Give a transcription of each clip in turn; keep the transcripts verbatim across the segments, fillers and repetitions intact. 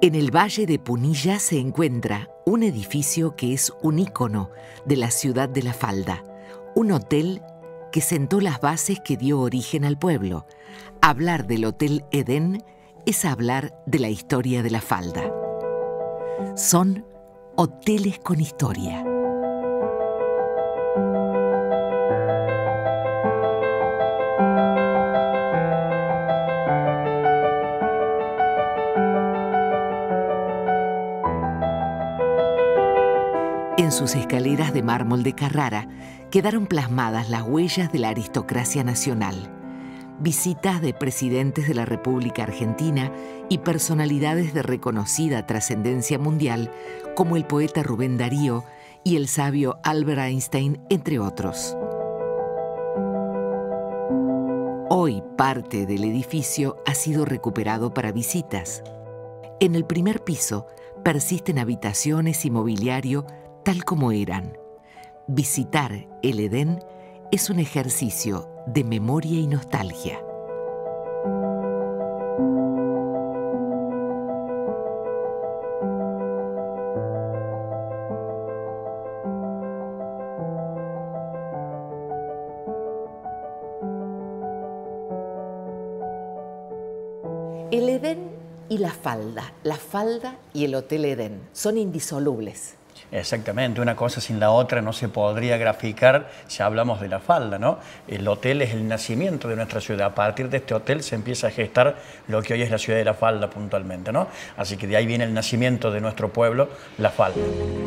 En el Valle de Punilla se encuentra un edificio que es un ícono de la ciudad de La Falda, un hotel que sentó las bases que dio origen al pueblo. Hablar del Hotel Edén es hablar de la historia de La Falda. Son hoteles con historia. En sus escaleras de mármol de Carrara quedaron plasmadas las huellas de la aristocracia nacional, visitas de presidentes de la República Argentina y personalidades de reconocida trascendencia mundial como el poeta Rubén Darío y el sabio Albert Einstein, entre otros. Hoy parte del edificio ha sido recuperado para visitas. En el primer piso persisten habitaciones y mobiliario tal como eran. Visitar el Edén es un ejercicio de memoria y nostalgia. El Edén y la Falda, la Falda y el Hotel Edén son indisolubles. Exactamente, una cosa sin la otra no se podría graficar si hablamos de La Falda, ¿no? El hotel es el nacimiento de nuestra ciudad. A partir de este hotel se empieza a gestar lo que hoy es la ciudad de La Falda puntualmente, ¿no? Así que de ahí viene el nacimiento de nuestro pueblo, La Falda.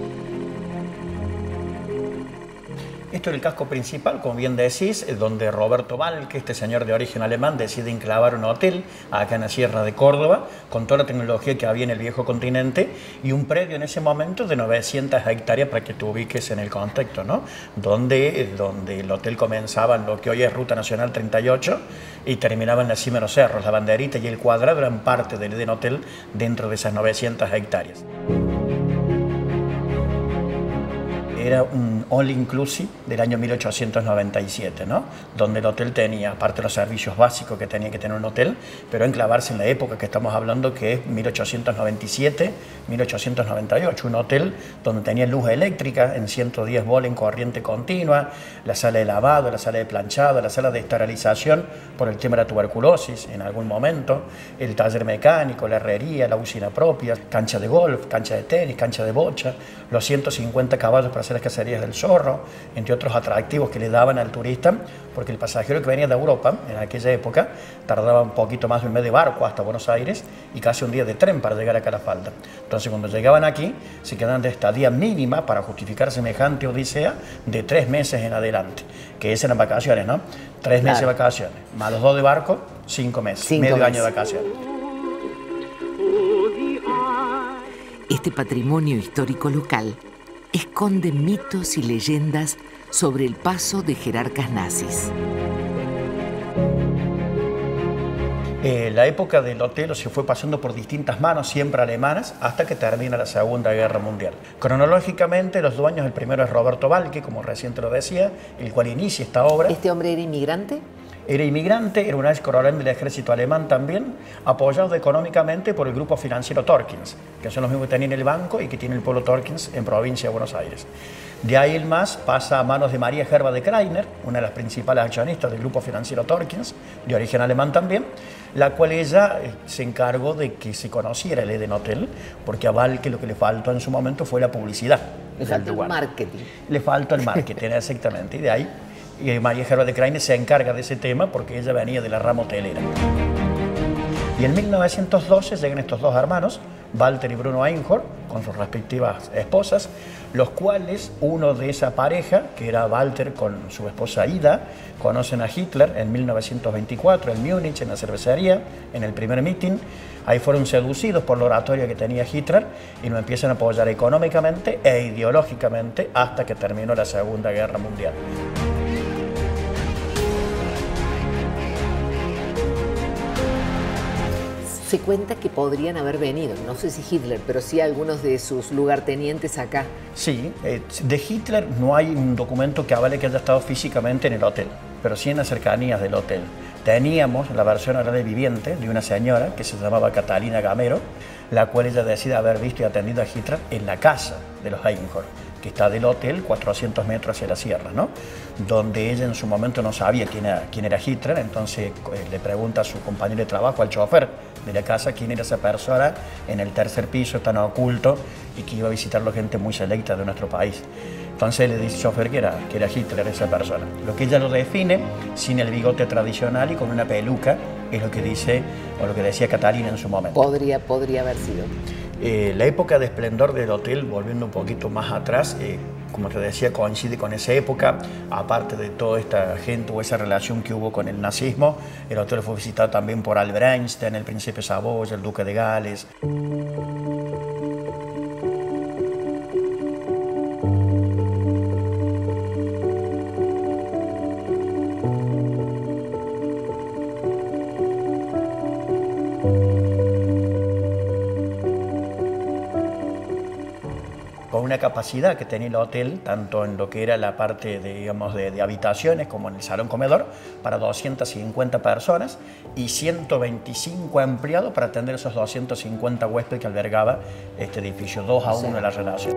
Esto es el casco principal, como bien decís, donde Roberto Balke, este señor de origen alemán, decide enclavar un hotel acá en la Sierra de Córdoba, con toda la tecnología que había en el viejo continente, y un predio en ese momento de novecientas hectáreas, para que te ubiques en el contexto, ¿no? Donde, donde el hotel comenzaba en lo que hoy es Ruta Nacional treinta y ocho y terminaba en la cima de los cerros. La banderita y el cuadrado eran parte del Edén Hotel dentro de esas novecientas hectáreas. Era un all inclusive del año mil ochocientos noventa y siete, ¿no? Donde el hotel tenía, aparte de los servicios básicos que tenía que tener un hotel, pero enclavarse en la época que estamos hablando, que es mil ochocientos noventa y siete, mil ochocientos noventa y ocho, un hotel donde tenía luz eléctrica en ciento diez voltios en corriente continua, la sala de lavado, la sala de planchado, la sala de esterilización por el tema de la tuberculosis en algún momento, el taller mecánico, la herrería, la usina propia, cancha de golf, cancha de tenis, cancha de bocha, los ciento cincuenta caballos para hacer las cacerías del zorro, entre otros atractivos que le daban al turista, porque el pasajero que venía de Europa en aquella época tardaba un poquito más de un mes de barco hasta Buenos Aires y casi un día de tren para llegar acá a La Falda. Entonces, cuando llegaban aquí, se quedaban de estadía mínima para justificar semejante odisea de tres meses en adelante, que es en las vacaciones, ¿no? Tres meses claro. de vacaciones, más los dos de barco, cinco meses, cinco medio meses. año de vacaciones. Este patrimonio histórico local esconde mitos y leyendas sobre el paso de jerarcas nazis. Eh, la época del hotel se fue pasando por distintas manos, siempre alemanas, hasta que termina la Segunda Guerra Mundial. Cronológicamente, los dueños, el primero es Roberto Balke, como recién te lo decía, el cual inicia esta obra. ¿Este hombre era inmigrante? Era inmigrante, era un ex coronel del ejército alemán también, apoyado económicamente por el grupo financiero Torkins, que son los mismos que tenían el banco y que tiene el pueblo Torkins en provincia de Buenos Aires. De ahí el más pasa a manos de María Gerba de Kreiner, una de las principales accionistas del grupo financiero Torkins, de origen alemán también, la cual ella se encargó de que se conociera el Edén Hotel, porque a Balke lo que le faltó en su momento fue la publicidad. Le faltó el marketing. Le faltó el marketing, exactamente, y de ahí y María Gerba de Kreiner se encarga de ese tema porque ella venía de la rama hotelera. Y en mil novecientos doce llegan estos dos hermanos, Walter y Bruno Einhorn, con sus respectivas esposas, los cuales uno de esa pareja, que era Walter con su esposa Ida, conocen a Hitler en mil novecientos veinticuatro en Múnich, en la cervecería, en el primer meeting. Ahí fueron seducidos por la oratoria que tenía Hitler y nos empiezan a apoyar económicamente e ideológicamente hasta que terminó la Segunda Guerra Mundial. Se cuenta que podrían haber venido, no sé si Hitler, pero sí algunos de sus lugartenientes acá. Sí, eh, de Hitler no hay un documento que avale que haya estado físicamente en el hotel. pero sí en las cercanías del hotel. Teníamos la versión oral de viviente de una señora que se llamaba Catalina Gamero, la cual ella decide haber visto y atendido a Hitler en la casa de los Eisenhower, que está del hotel cuatrocientos metros hacia la sierra, ¿no? Donde ella en su momento no sabía quién era, quién era Hitler, entonces eh, le pregunta a su compañero de trabajo, al chofer de la casa, quién era esa persona en el tercer piso, tan oculto, y que iba a visitarlo gente muy selecta de nuestro país. Entonces le dice al chofer que era, que era Hitler esa persona. Lo que ella lo define sin el bigote tradicional y con una peluca, es lo que dice, o lo que decía Catalina en su momento. Podría, podría haber sido. Eh, la época de esplendor del hotel, volviendo un poquito más atrás, eh, como te decía, coincide con esa época. Aparte de toda esta gente o esa relación que hubo con el nazismo, el hotel fue visitado también por Albert Einstein, el príncipe Saboya, el duque de Gales. Con una capacidad que tenía el hotel, tanto en lo que era la parte de, digamos, de, de habitaciones como en el salón comedor, para doscientas cincuenta personas y ciento veinticinco empleados para atender esos doscientos cincuenta huéspedes que albergaba este edificio, dos a uno de la relación.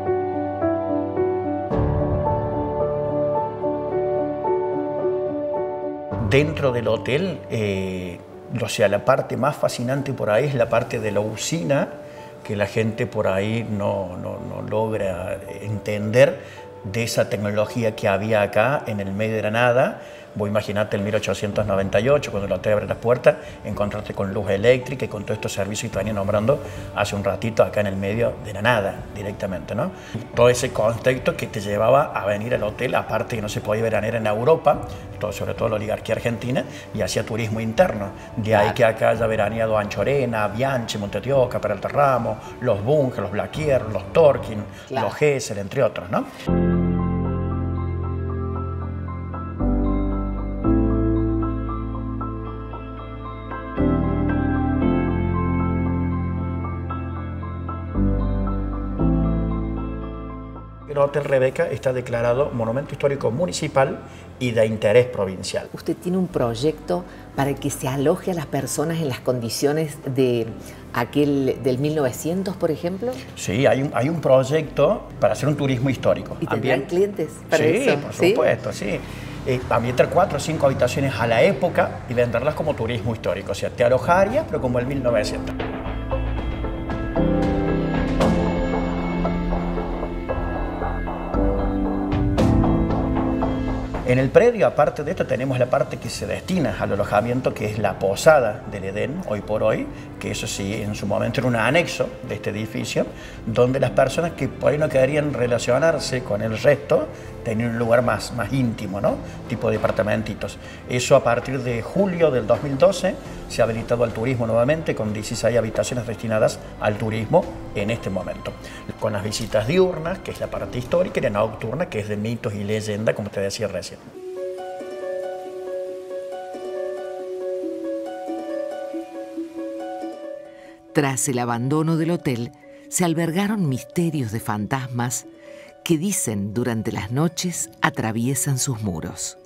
Dentro del hotel, eh, o sea, la parte más fascinante por ahí es la parte de la usina, que la gente por ahí no, no, no logra entender de esa tecnología que había acá en el medio de la nada. Vos imaginate en mil ochocientos noventa y ocho, cuando el hotel abre las puertas, encontrarte con luz eléctrica y con todos estos servicios que te venía nombrando hace un ratito acá en el medio de la nada, directamente, ¿no? Todo ese contexto que te llevaba a venir al hotel, aparte que no se podía veranear en Europa, todo, sobre todo la oligarquía argentina, y hacía turismo interno. De ahí que acá haya veraneado Anchorena, Bianchi, Montetioca, Peralta Ramos, los Bunge, los Blaquier, los Torkin, claro, los Gesell, entre otros, ¿no? El Hotel Rebeca está declarado Monumento Histórico Municipal y de interés provincial. ¿Usted tiene un proyecto para que se aloje a las personas en las condiciones de aquel del mil novecientos, por ejemplo? Sí, hay un, hay un proyecto para hacer un turismo histórico. ¿Y tendrán clientes para sí, eso? Por supuesto, sí. sí. Eh, ambientar cuatro o cinco habitaciones a la época y venderlas como turismo histórico. O sea, te alojarías, pero como el mil novecientos. En el predio, aparte de esto, tenemos la parte que se destina al alojamiento, que es la posada del Edén, hoy por hoy, que eso sí, en su momento era un anexo de este edificio, donde las personas que por ahí no querían relacionarse con el resto, tenían un lugar más, más íntimo, ¿no? Tipo departamentitos. Eso a partir de julio del dos mil doce se ha habilitado al turismo nuevamente, con dieciséis habitaciones destinadas al turismo en este momento. Con las visitas diurnas, que es la parte histórica, y la nocturna, que es de mitos y leyenda, como te decía recién. Tras el abandono del hotel, se albergaron misterios de fantasmas que dicen durante las noches atraviesan sus muros.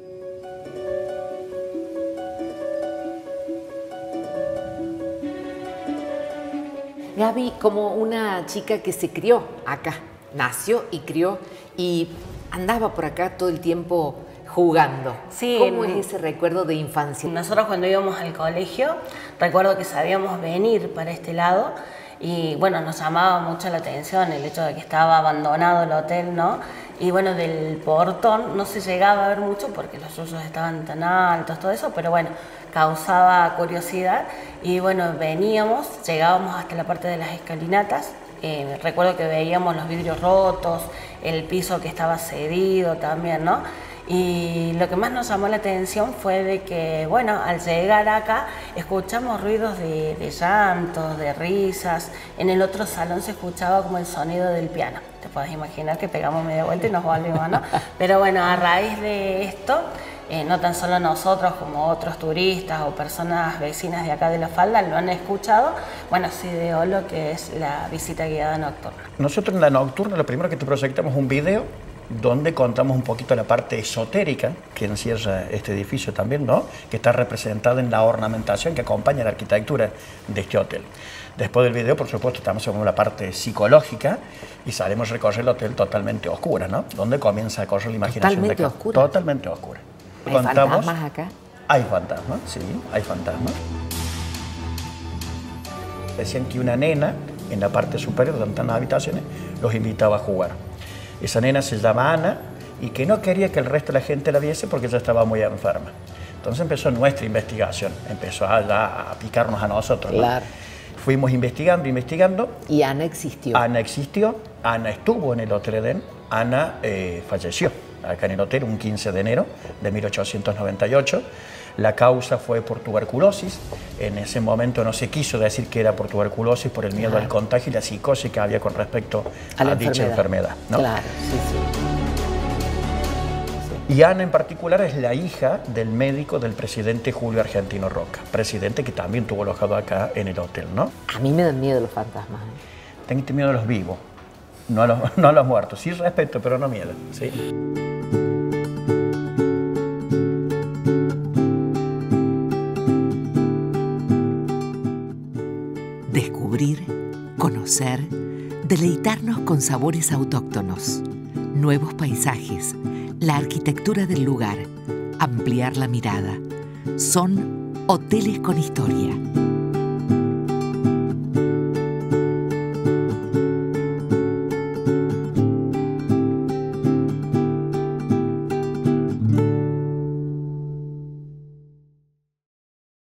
Gaby, como una chica que se crió acá, nació y crió y andaba por acá todo el tiempo jugando. Sí, ¿Cómo en, es ese recuerdo de infancia? Nosotros cuando íbamos al colegio, recuerdo que sabíamos venir para este lado y bueno, nos llamaba mucho la atención el hecho de que estaba abandonado el hotel, ¿no? Y bueno, del portón no se llegaba a ver mucho porque los suyos estaban tan altos, todo eso, pero bueno, causaba curiosidad y bueno, veníamos, llegábamos hasta la parte de las escalinatas. Eh, recuerdo que veíamos los vidrios rotos, el piso que estaba cedido también, ¿no? Y lo que más nos llamó la atención fue de que, bueno, al llegar acá escuchamos ruidos de, de llantos, de risas. En el otro salón se escuchaba como el sonido del piano. Te puedes imaginar que pegamos media vuelta y nos volvimos, ¿no? Pero bueno, a raíz de esto, eh, no tan solo nosotros como otros turistas o personas vecinas de acá de La Falda lo han escuchado, bueno, se ideó lo que es la visita guiada nocturna. Nosotros en la nocturna lo primero que te proyectamos es un video donde contamos un poquito la parte esotérica que encierra este edificio también, ¿no? Que está representada en la ornamentación que acompaña la arquitectura de este hotel. Después del video, por supuesto, estamos en la parte psicológica y salimos a recorrer el hotel totalmente oscura, ¿no? Donde comienza a correr la imaginación. ¿Totalmente de oscura? Totalmente oscura. ¿Hay Contamos, fantasmas acá? Hay fantasmas, sí, hay fantasmas. Decían que una nena, en la parte superior donde están las habitaciones, los invitaba a jugar. Esa nena se llama Ana y que no quería que el resto de la gente la viese porque ella estaba muy enferma. Entonces empezó nuestra investigación, empezó a, a picarnos a nosotros, ¿no? Claro. Fuimos investigando, investigando. Y Ana existió. Ana existió, Ana estuvo en el Hotel Edén, Ana eh, falleció acá en el hotel un quince de enero de mil ochocientos noventa y ocho. La causa fue por tuberculosis. En ese momento no se quiso decir que era por tuberculosis por el miedo Claro. al contagio y la psicosis que había con respecto A a, la dicha enfermedad. enfermedad, ¿no? Claro, sí, sí. Y Ana en particular es la hija del médico del presidente Julio Argentino Roca, presidente que también tuvo alojado acá en el hotel, ¿no? A mí me dan miedo los fantasmas. ¿eh? Teniste miedo a los vivos, no a los, no a los muertos. Sí respeto, pero no miedo, ¿sí? Descubrir, conocer, deleitarnos con sabores autóctonos, nuevos paisajes, la arquitectura del lugar, ampliar la mirada. Son hoteles con historia.